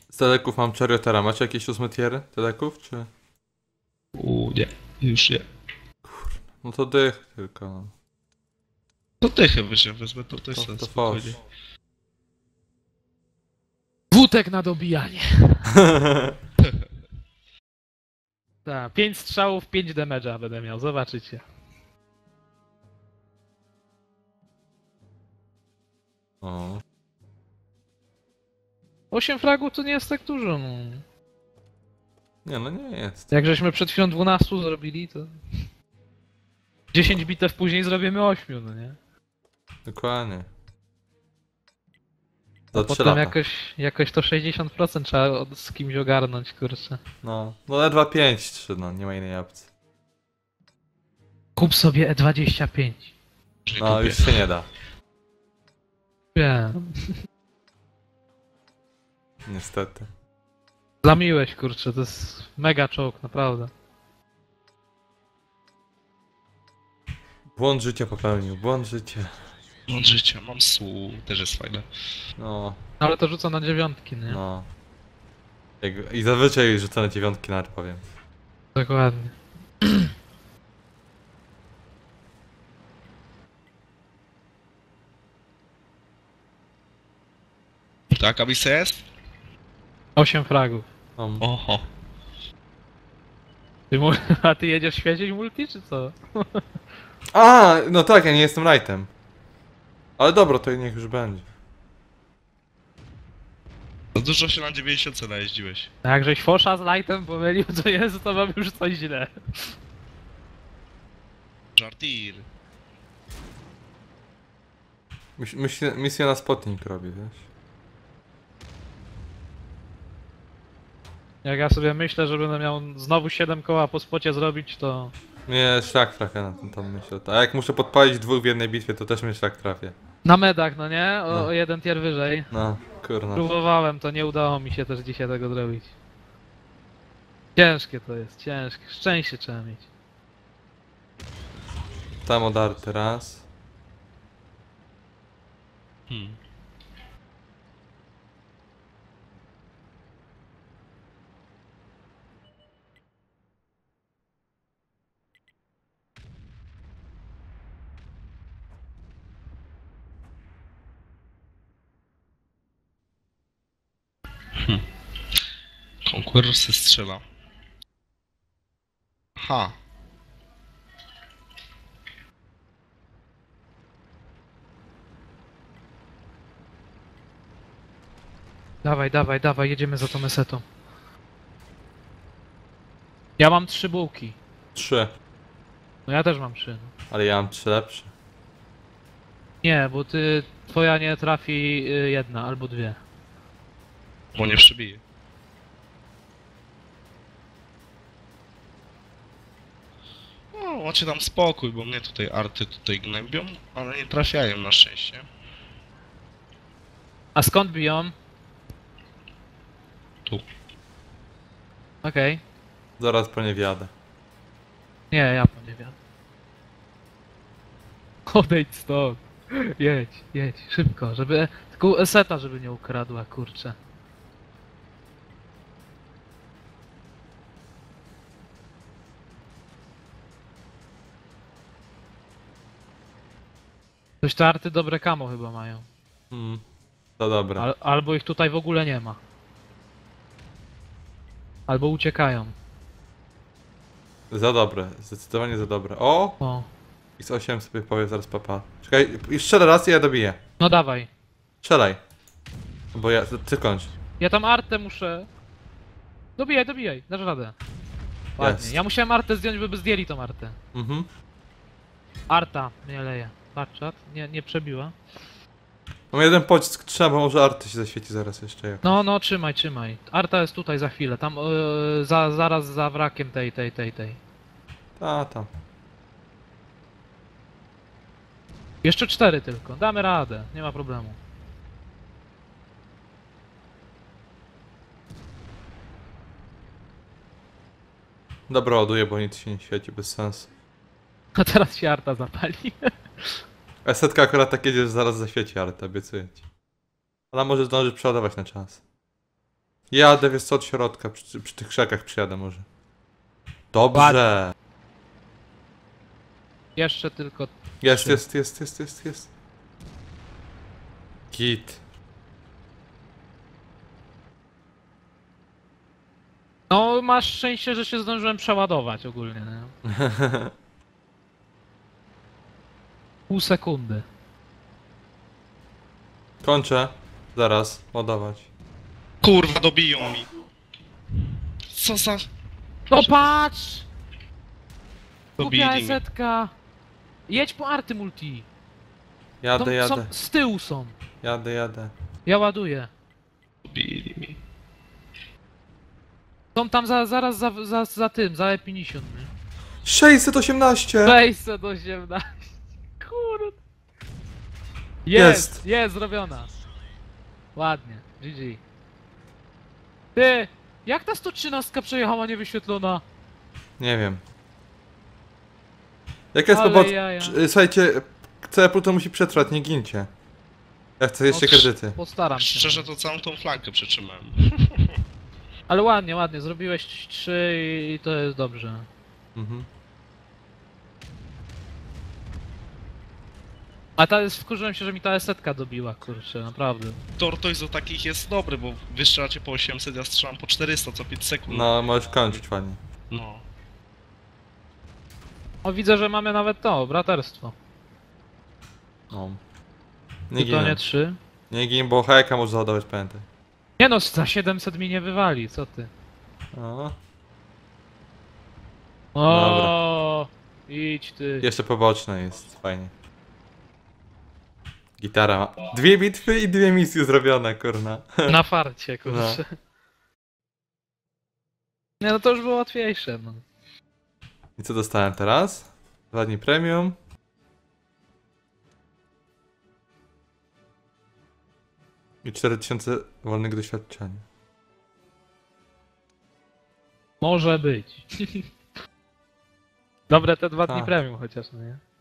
Z teleków mam Chariotera. Macie jakieś 8 tiery teleków, czy? Nie, już nie. No to dych tylko. No. To dychę wyżej wezmę, to jest To sens, fałsz. spokojnie. Wódek na dobijanie. Tak, 5 strzałów, 5 damage'a będę miał, zobaczycie. O. 8 fragów to nie jest tak dużo, no. Nie, no nie jest. Jak żeśmy przed chwilą 12 zrobili, to... 10 bitew później zrobimy 8, no nie? Dokładnie. A Za 3 potem lata. jakoś to 60% trzeba z kimś ogarnąć, kurczę. No, no ledwa 5, 3, no nie ma innej opcji. Kup sobie E25. Nie No kupię. już się nie da. Wiem. Niestety. Zamiłeś, kurczę, to jest mega czołg, naprawdę. Błąd życia popełnił, błąd życia. Mam życia, mam słów, też jest fajne. No, Ale to rzuca na dziewiątki, nie? no. I zazwyczaj rzucę na 9 nawet powiem. Dokładnie. Tak, Abyss jest? 8 fragów. No. Oho. A ty jedziesz świecić multi, czy co? A, no tak, ja nie jestem lightem. Ale dobro, to niech już będzie. Za dużo się na 90 najeździłeś. A jakżeś Fosza z Lightem pomylił, to jest, to mam już coś źle. Żartir. Misję na spotnik robi, wiesz? Jak ja sobie myślę, że będę miał znowu 7 koła po spocie zrobić, to... Nie, szlak trafia na ten tam myślę. A jak muszę podpalić dwóch w jednej bitwie, to też mnie szlak trafia. Na medach, no nie? No. O jeden tier wyżej. No, kurna. Próbowałem, to nie udało mi się też dzisiaj tego zrobić. Ciężkie to jest, ciężkie. Szczęście trzeba mieć. Tam odarty raz. Hmm. Konkuror se strzela. Ha. Dawaj, dawaj, dawaj, jedziemy za tą mesetą. Ja mam 3 bułki. 3. No ja też mam 3. No. Ale ja mam 3 lepsze. Nie, bo twoja nie trafi jedna albo 2. Bo nie przebije. No, macie tam spokój, bo mnie tutaj arty gnębią, ale nie trafiają na szczęście. A skąd biją? Tu. Okej. Zaraz po nie wjadę. Nie, ja nie wiem. Odejdź stąd. Jedź, jedź, szybko, żeby... Tylko Eseta, żeby nie ukradła, kurczę. Coś te arty dobre kamo chyba mają. To dobra. Albo ich tutaj w ogóle nie ma. Albo uciekają. Za dobre, zdecydowanie za dobre. O! O. X8 sobie powiem zaraz papa. Czekaj, i strzelę raz i ja dobiję. No dawaj. Strzelaj. Bo ja, ty kończ. Ja tam artę muszę... Dobijaj, dobijaj, dasz radę. Ładnie. Jest. Ja musiałem artę zdjąć, by zdjęli tą artę. Mhm. Arta mnie leje. Patrz, czat. Nie przebiła. Mam jeden pocisk, trzeba, bo może arty się zaświeci zaraz jeszcze jak. No, no, trzymaj, trzymaj. Arta jest tutaj za chwilę, tam zaraz za wrakiem tej. A tam. Jeszcze 4 tylko, damy radę, nie ma problemu. Dobra, ładuję, bo nic się nie świeci, bez sensu. A teraz się Arta zapali. Esetka akurat tak jedzie, że zaraz zaświeci artę, obiecuję ci. Ona może zdążyć przeładować na czas. Jadę, wiesz co, od środka, przy tych krzakach przyjadę może. Dobrze. Jeszcze tylko... Jest, trzy. jest. Git. No, masz szczęście, że się zdążyłem przeładować ogólnie, nie? Pół sekundy. Kończę. Zaraz, ładować. Kurwa, dobiją mi. Co za... No patrz! Głupia Dobili mnie. esetka! Jedź po arty multi! Jadę. Są, z tyłu są. Jadę. Ja ładuję. Dobili mi. Są tam zaraz za tym, za E50. nie? 618! 618. Kurde. Jest zrobiona. Ładnie, GG. Ty, jak ta 113 przejechała niewyświetlona? Nie wiem. Jaka jest Ale poboc... jaja. Słuchajcie, CEPU to musi przetrwać, nie gincie. Ja chcę jeszcze No, kredyty. Postaram się. Szczerze to całą tą flankę przytrzymałem. Ale ładnie, zrobiłeś 3 i to jest dobrze. Mhm. A ta jest, wkurzyłem się, że mi ta esetka dobiła, kurczę, naprawdę. Tortoise do takich jest dobry, bo wy strzelacie po 800, ja strzelam po 400 co 5 sekund. No, możesz kończyć fajnie. No. O, widzę, że mamy nawet to, braterstwo. No. Nie Nie to nie ginę. 3. Nie gin, bo hajka może załadować, pamiętaj. Nie no, za 700 mi nie wywali, co ty? O, O, idź ty. jeszcze poboczne jest, fajnie. Gitara ma... 2 bitwy i 2 misje zrobione, kurna. Na farcie, kurczę. Nie no, to już było łatwiejsze, no. I co dostałem teraz? 2 dni premium. I 4000 wolnego doświadczenia. Może być. Dobre te 2 dni Tak. premium chociaż, no nie?